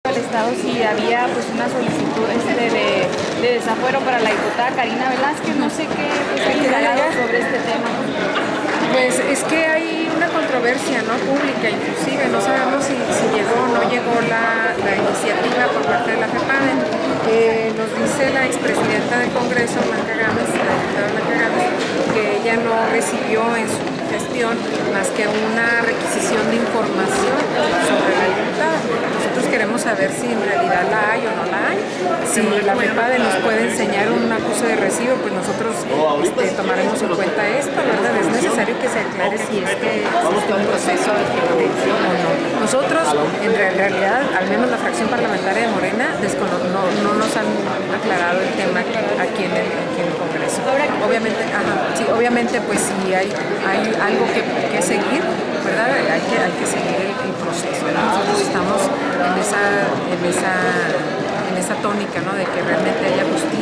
Al Estado si había pues una solicitud de desafuero para la diputada Karina Velázquez, no sé qué ha indagado sobre este tema. Pues es que hay una controversia, ¿no?, pública, inclusive no sabemos si llegó o no llegó la iniciativa por parte de la FEPADE. Nos dice la expresidenta del Congreso, Blanca Gámez, la diputada Blanca Gámez, que ella no recibió en su gestión más que una requisición de información sobre la diputada. Nosotros queremos saber si en realidad la hay o no la hay. Si la FEPADE nos puede enseñar un acuse de recibo, pues nosotros tomaremos en cuenta esto, ¿verdad? Es necesario que se aclare si es que existe un proceso de jurisdicción o no. Nosotros, en realidad, al menos la fracción parlamentaria de Morena, no nos han aclarado el tema aquí en el Congreso. Obviamente, pues si hay algo que seguir, ¿verdad? Hay que seguir el proceso, ¿no? Nosotros estamos en esa tónica, ¿no?, de que realmente haya justicia.